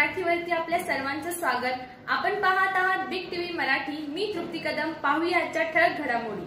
मराठीवरती आपल्या सर्वांचं स्वागत। आपण पाहत आहात बिग टीव्ही मराठी। मी तृप्ती कदम। पाहूया आजच्या ठळक घडामोडी।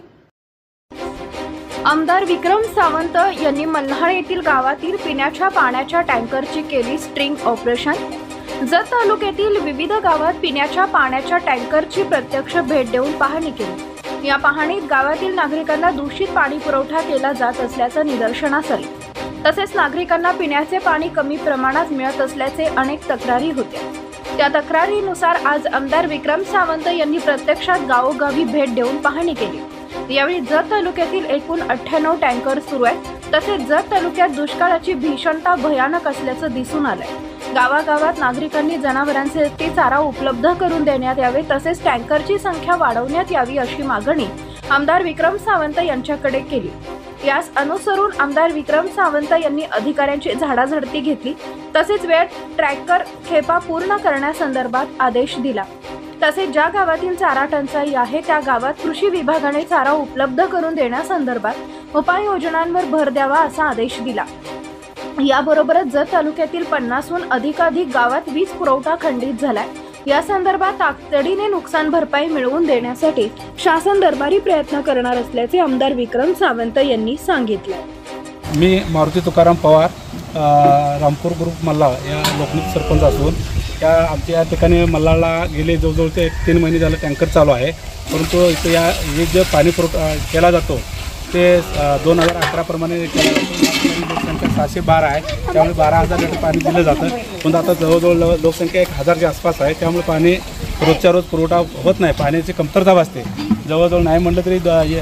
आमदार विक्रम सावंत यांनी मल्हार येथील गावातील पिण्याच्या पाण्याच्या टँकरची केली स्ट्रिंग ऑपरेशन। जत तालुक्यातील विविध गावात पिण्याच्या पाण्याच्या टँकरची प्रत्यक्ष भेट देऊन पाहणी केली। या पाहणीत गावातील नागरिकांना दूषित पाणी पुरवठा केला जात असल्याचं निदर्शनास आले। तसेच नागरिकांना पिण्याचे पाणी कमी प्रमाणात मिळत असल्याचे अनेक तक्रारी होत्या। त्या तक्रारीनुसार आज आमदार विक्रम सावंत यांनी प्रत्यक्षात गावोगावी भेट देऊन पाहणी केली। यावेळी जत तालुक्यातील एकूण 98 टँकर सुरू आहेत। तसेच जत तालुक्यात दुष्काळाची भीषणता भयानक असल्याचं दिसून आलंय। गावागावात नागरिकांनी जनावरांसाठी चारा उपलब्ध करून देण्यात यावे, तसेच टँकरची संख्या वाढवण्यात यावी अशी मागणी आमदार विक्रम सावंत यांच्याकडे केली। यास अनुसरून आमदार विक्रम सावंत यांनी अधिकाऱ्यांची झाडाझडती घेतली। तसेच वेळ ट्रॅकर खेपा पूर्ण करण्यासंदर्भात आदेश दिला। तसेच ज्या गावातील चारा टंचाई आहे त्या गावात कृषी विभागाने चारा उपलब्ध करून देण्यासंदर्भात उपाययोजनांवर भर द्यावा असा आदेश दिला। याबरोबरच जत तालुक्यातील 50हून अधिकाधिक गावात वीज पुरवठा खंडित झालाय। या संदर्भात तातडीने नुकसान भरपाई मिळवून देण्यासाठी शासन दरबारी प्रयत्न करणार असल्याचे आमदार विक्रम सावंत यांनी सांगितले। मी मारुती तुकाराम पवार, रामपूर ग्रुप मल्हार या लोकनियुक्त सरपंच असून आमच्या या ठिकाणी मल्हारला गेले जवळजवळ ते 3 महिने झाले टँकर चालू आहे। परंतु इथे हे जे पाणी पुरवठा केला जातो ते 2011 प्रमाणे लोकसंख्या 712 आहे, त्यामुळे 12,000 लिटर पाणी दिलं जातं। पण आता जवळजवळ लोकसंख्या 1,000च्या आसपास आहे, त्यामुळे पाणी रोजच्या रोज पुरवठा होत नाही, पाण्याची कमतरता भासते। जवळजवळ नाही म्हटलं तरी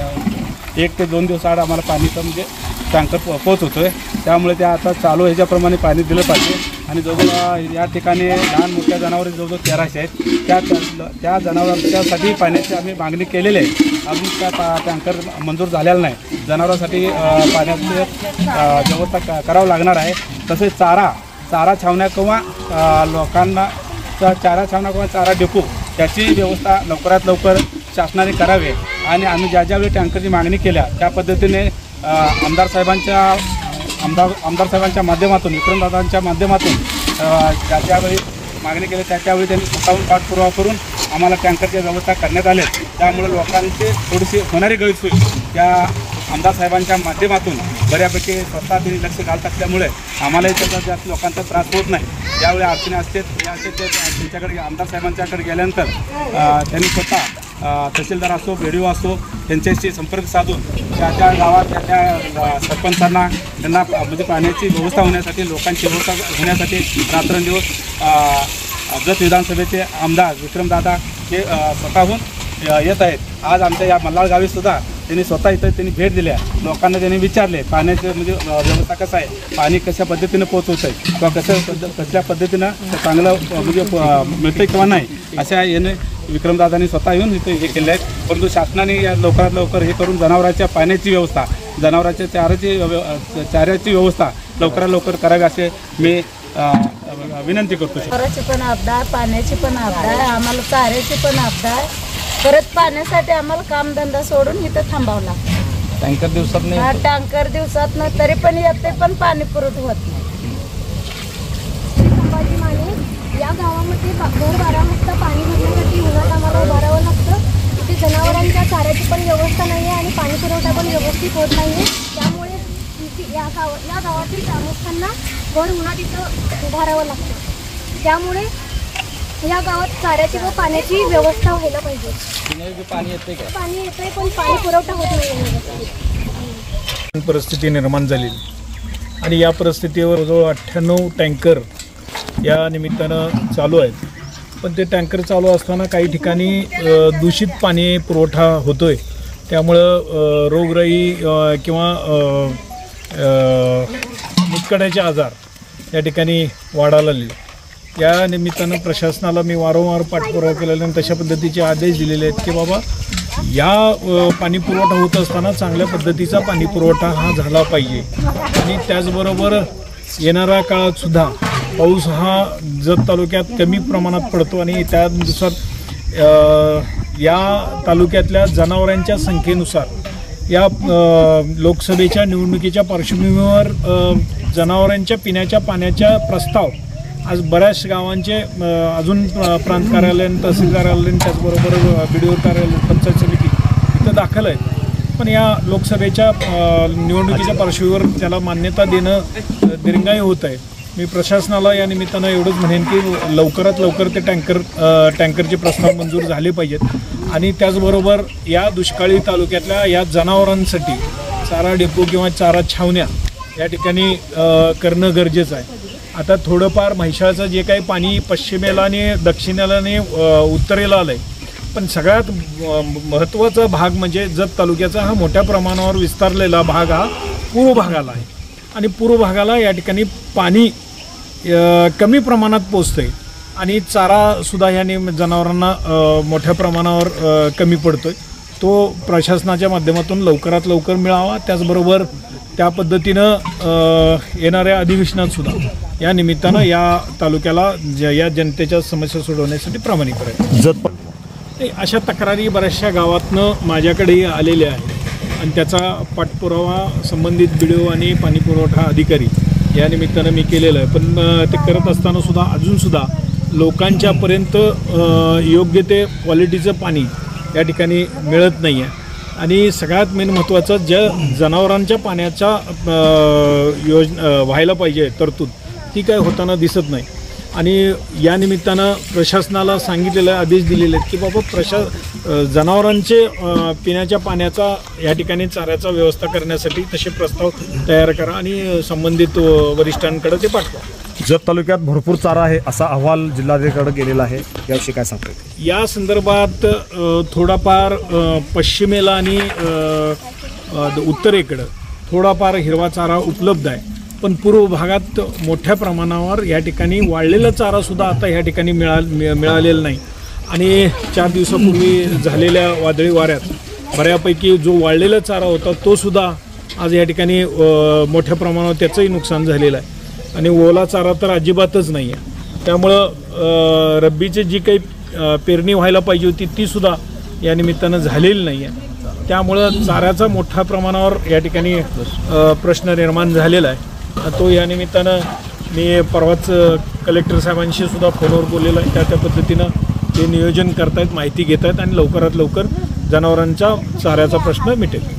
1 ते 2 दिवस आड आम्हाला पाणीचं म्हणजे टँकर पोहोचवतो आहे। त्यामुळे ते आता चालू ह्याच्याप्रमाणे पाणी दिलं पाहिजे। आणि जवळजवळ या ठिकाणी लहान मोठ्या जनावरे जवळजवळ 1300 आहेत। त्या जनावरांच्यासाठी पाण्याची आम्ही मागणी केलेली आहे। अजून त्या टँकर मंजूर झालेला नाही। जनावरांसाठी पाण्याची व्यवस्था करावं लागणार आहे। तसेच चारा छावण्या किंवा लोकांना चारा छावण्या किंवा चारा डेपो याची व्यवस्था लवकरात लवकर शासनाने करावी। आणि आम्ही ज्यावेळी टँकरची मागणी केल्या त्या पद्धतीने आमदार साहेबांच्या माध्यमातून, विक्रमदादांच्या माध्यमातून ज्यावेळी मागणी केली त्यावेळी त्यांनी स्वतःहून पाठपुरावा करून आम्हाला टँकरची व्यवस्था करण्यात आली। त्यामुळे लोकांची थोडीशी होणारी गैरसोय या आमदार साहेबांच्या माध्यमातून बऱ्यापैकी स्वतः त्यांनी लक्ष घालत असल्यामुळे आम्हालाही त्याचा जास्त लोकांचा त्रास होत नाही। ज्यावेळी अडचणी असते त्यांच्याकडे आमदार साहेबांच्याकडे गेल्यानंतर त्यांनी स्वतः तहसीलदार असो, BDO असो त्यांच्याशी संपर्क साधून त्या गावात त्या सरपंचांना त्यांना म्हणजे पाण्याची व्यवस्था होण्यासाठी, लोकांची व्यवस्था होण्यासाठी रात्रंदिवस जत विधानसभेचे आमदार विक्रमदादा हे स्वतःहून येत आहेत। आज आमच्या या मल्हार गावी सुद्धा त्यांनी स्वतः इथं त्यांनी भेट दिल्या। लोकांना त्यांनी विचारले पाण्याचे म्हणजे व्यवस्था कसं आहे, पाणी कशा पद्धतीनं पोहोचवत आहे किंवा कसल्या पद्धतीनं चांगलं म्हणजे मिळतं किंवा नाही, अशा याने विक्रमदादांनी स्वतः येऊन इथे हे केले आहेत। परंतु शासनाने या लवकरात लवकर हे करून जनावरांच्या पाण्याची व्यवस्था, जनावरांच्या चाऱ्याची व्यवस्था लवकरात लवकर करावी असे मी विनंती करतो। चाऱ्याची पण आपदा, पाण्याची पण आपदा आहे, आम्हाला चाऱ्याची पण आपदा आहे। परत पाण्यासाठी आम्हाला कामधंदा सोडून इथं थांबावं लागतं। टँकर दिवसातनं तरी पण येते, पण पाणी पुरवठा होत नाही। संभाजी माने या गावामध्ये भर बारामुक्त पाणी भरण्यासाठी उन्हात आम्हाला उभारावं लागतं। इथे जनावरांच्या चाऱ्याची पण व्यवस्था नाही आहे आणि पाणी पुरवठा पण व्यवस्थित होत नाही आहे। त्यामुळे या गावातील ग्रामस्थांना भर उन्हात इथं उभारावं लागतं। त्यामुळे या गावात चाऱ्याची व पाण्याची व्यवस्था व्हायला पाहिजे। पाणी येते का? पाणी येतंय पण पाणी पुरवठा होत नाही। परिस्थिती निर्माण झाली आणि या परिस्थितीवर जवळ 98 टँकर या निमित्तानं चालू आहेत। पण ते टँकर चालू असताना काही ठिकाणी दूषित पाणी पुरवठा होतोय, त्यामुळं रोगराई किंवा मुतखड्याचे आजार या ठिकाणी वाढायला लागले। या निमित्तानं प्रशासनाला मी वारंवार पाठपुरावा केलेला आणि तशा पद्धतीचे आदेश दिलेले आहेत की बाबा या पाणी पुरवठा होत असताना चांगल्या पद्धतीचा पाणी पुरवठा हा झाला पाहिजे। आणि त्याचबरोबर येणाऱ्या काळातसुद्धा पाऊस हा जत तालुक्यात कमी प्रमाणात पडतो आणि त्यानुसार या तालुक्यातल्या जनावरांच्या संख्येनुसार या लोकसभेच्या निवडणुकीच्या पार्श्वभूमीवर जनावरांच्या पिण्याच्या पाण्याचा प्रस्ताव आज बऱ्याच गावांचे अजून प्रांत कार्यालय, तहसील कार्यालय, त्याचबरोबर BDO कार्यालय, पंचायत समिती इथं दाखल आहेत. पण या लोकसभेच्या निवडणुकीच्या पार्श्वभूमीवर त्याला मान्यता देणं दिरंगाई होत आहे. मी प्रशासनाला या निमित्तानं एवढंच म्हणेन की लवकरात लवकर ते टँकरचे प्रस्ताव मंजूर झाले पाहिजेत आणि त्याचबरोबर या दुष्काळी तालुक्यातल्या या जनावरांसाठी चारा डेपो किंवा चारा छावण्या या ठिकाणी करणं गरजेचं आहे. आता थोडंफार म्हैसाळचं जे काही पाणी पश्चिमेला आणि दक्षिणेला आणि उत्तरेला आलं आहे, पण सगळ्यात महत्त्वाचा भाग म्हणजे जत तालुक्याचा हा मोठ्या प्रमाणावर विस्तारलेला भाग हा पूर्व भागाला आहे आणि पूर्व भागाला या ठिकाणी पाणी कमी प्रमाणात पोचतं आहे आणि चारासुद्धा याने जनावरांना मोठ्या प्रमाणावर कमी पडतो आहे. तो प्रशासनाच्या माध्यमातून लवकरात लवकर मिळावा. त्याचबरोबर त्या पद्धतीनं येणाऱ्या अधिवेशनातसुद्धा या निमित्तानं या तालुक्याला या जनतेच्या समस्या सोडवण्यासाठी प्रामाणिक राहील. अशा तक्रारी बऱ्याचशा गावातनं माझ्याकडेही आलेल्या आहेत आणि त्याचा पाठपुरावा संबंधित BDO आणि पाणी पुरवठा अधिकारी या निमित्तानं मी केलेलं आहे. पण ते करत असतानासुद्धा अजूनसुद्धा लोकांच्यापर्यंत योग्य ते क्वालिटीचं पाणी या ठिकाणी मिळत नाही आहे आणि सगळ्यात मेन महत्त्वाचं ज्या जनावरांच्या पाण्याचा व्हायला पाहिजे तरतूद ती काय होताना दिसत नाही. आणि या निमित्तानं प्रशासनाला सांगितलेलं आदेश दिलेले आहेत की बाबा जनावरांचे पिण्याच्या पाण्याचा या ठिकाणी चाऱ्याचा व्यवस्था करण्यासाठी तसे प्रस्ताव तयार करा आणि संबंधित वरिष्ठांकडे ते पाठवा. जत तालुक्यात भरपूर चारा आहे असा अहवाल जिल्हाधिकाऱ्यांकडे गेलेला आहे, याविषयी काय सांगता? या संदर्भात थोडाफार पश्चिमेला आणि उत्तरेकडं थोडाफार हिरवा चारा उपलब्ध आहे, पण पूर्व भागात मोठ्या प्रमाणावर या ठिकाणी वाळलेला चारासुद्धा आता या ठिकाणी मिळालेला नाही. आणि 4 दिवसापूर्वी झालेल्या वादळी वाऱ्यात बऱ्यापैकी जो वाळलेला चारा होता तो सुद्धा आज या ठिकाणी मोठ्या प्रमाणावर त्याचंही नुकसान झालेलं आहे आणि ओला चारा तर अजिबातच नाही आहे. त्यामुळं रब्बीची जी काही पेरणी व्हायला पाहिजे होती तीसुद्धा या निमित्तानं झालेली नाही आहे. त्यामुळं चाऱ्याचा मोठ्या प्रमाणावर या ठिकाणी प्रश्न निर्माण झालेला आहे. तो या निमित्तानं मी परवाच कलेक्टर साहेबांशी सुद्धा फोनवर बोललेलो आहे. त्या पद्धतीनं ते नियोजन करतायत, माहिती घेत आहेत आणि लवकरात लवकर जनावरांच्या चाऱ्याचा प्रश्न मिटेल.